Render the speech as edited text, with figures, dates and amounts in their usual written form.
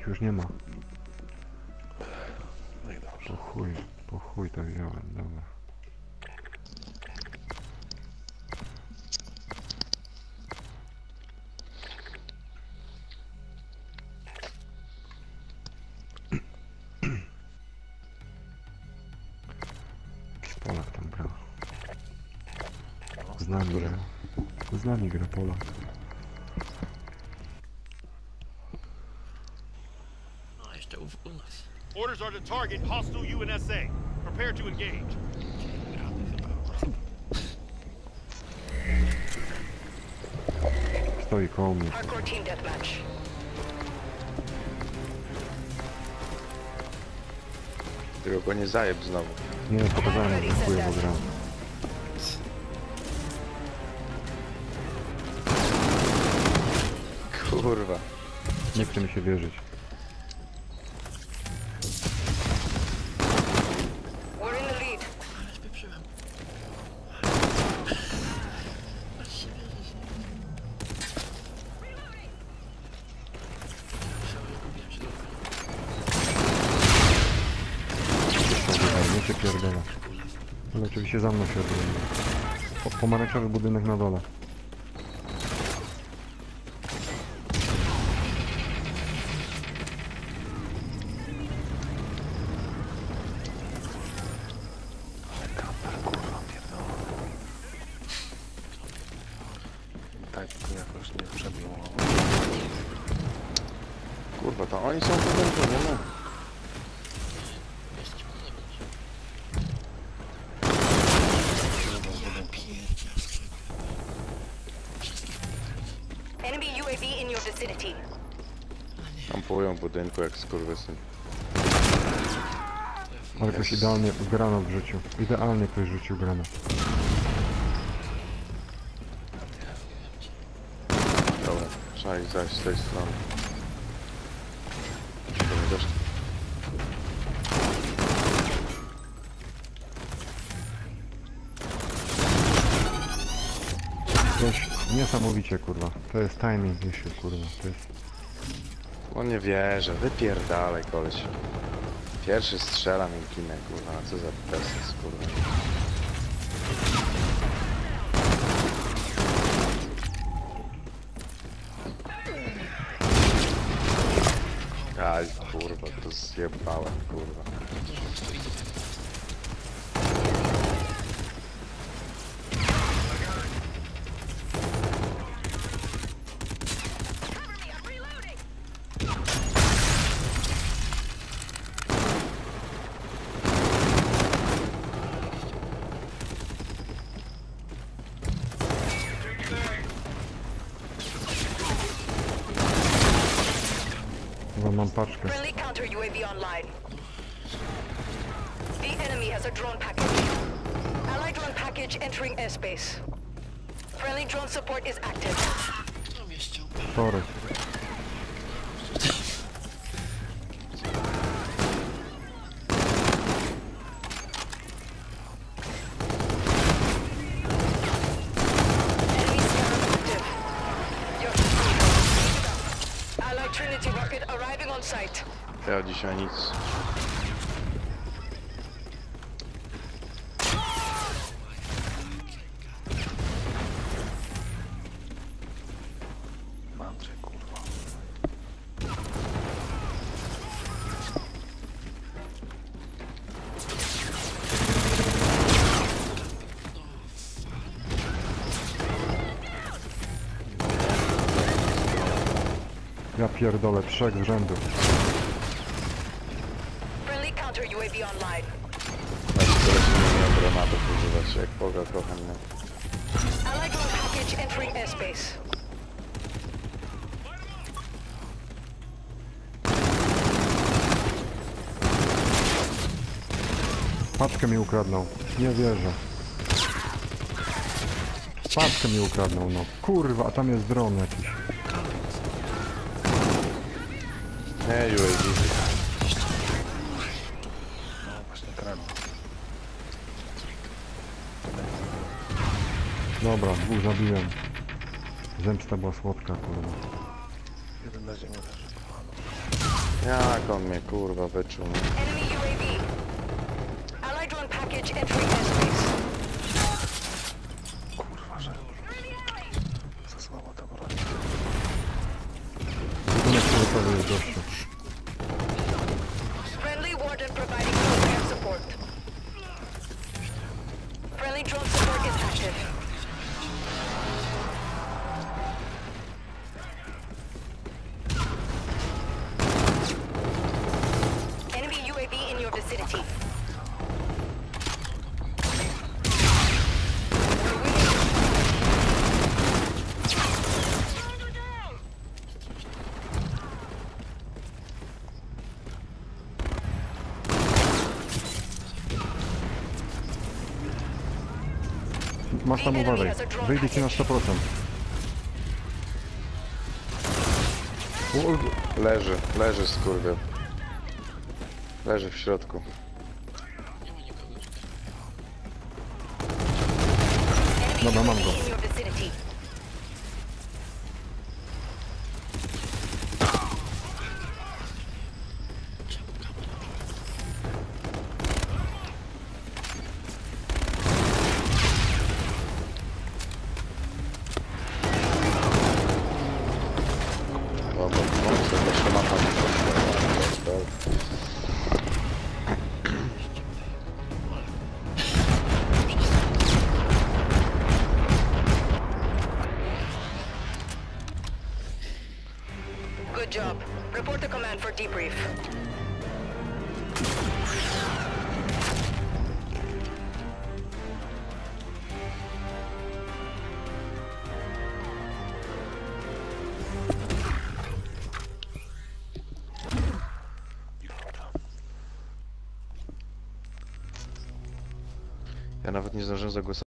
ich już nie ma. No i dobrze. Po chuj to wziąłem, dobra. Jakiś Polak tam gra. Z nami gra. Z nami gra Polak. No, jeszcze u nas. Orders are to target hostile UNSA. Prepare to engage. Gramy chyba. Stoi koło mnie. Hardcore team deathmatch. Tylko go nie zajeb znowu. Nie, pokazałem, że chujowo gra. Kurwa. Nie chce mi się wierzyć. We're in the lead. Ale spieprzyłem. Aż się wierzysz. Gubiłem się Nie się pierdolę. Ale oczywiście za mną się odbyło. Pomarańczowy budynek na dole. Tak, to jakoś nie przebiło. Kurwa, to oni są podejrzani, no. Enemy UAV in your vicinity. Kampują w budynku jak skurwysyn. Ale ktoś idealnie granat wrzucił. Idealnie ktoś rzucił granat. Dobra, trzeba ich zajść z tej strony. Żeby nie doszli. Coś niesamowicie, kurwa. To jest timing issue, kurwa. To jest... No nie wierzę, wypierdalaj koleś. Pierwszy strzelam i ginę, kurwa, co za bezsens, kurwa. Aj, kurwa, to zjebałem, kurwa. Chyba mam paczkę. Friendly counter UAV online. The enemy has a drone package. Allied drone package entering airspace. Friendly drone support is active. Kto mnie ściąga? Sorry. Enemy scanner active. Allied Trinity rocket arriving on site. Ja dzisiaj nic. Mam cię, kurwa. Ja pierdolę, 3 z rzędu. Friendly counter UAV online. Znaczy, tyle się nie umiem granatów używać, jak Boga kocham, nie? Allied drone package entering airspace. Paczkę mi ukradną. Nie wierzę. Paczkę mi ukradną, no. Kurwa, a tam jest dron jakiś. Nie, UAV. No właśnie kradł. Dobra, 2 zabiłem. Zemsta była słodka, kurwa. Jeden na ziemię leży. Jak on mnie kurwa wyczuł? Enemy UAV. Allied drone package entering airspace. Kurwa, że... Za słabo to broń. Budynek fioletowy jest gościu. Friendly warden providing close air support. Friendly drone support is active. Enemy UAV in your vicinity. We're winning. Masz tam uważaj. Wyjdzie ci na 100%. Leży skurwiel. Leży w środku. Nie ma nikogo tutaj. Dobra, mam go. UAV in your vicinity. Czemu kamera? Dobra, mocno to szamata mi poszła. Good job. Report to command for debrief. Ja nawet nie zdążyłem zagłosować.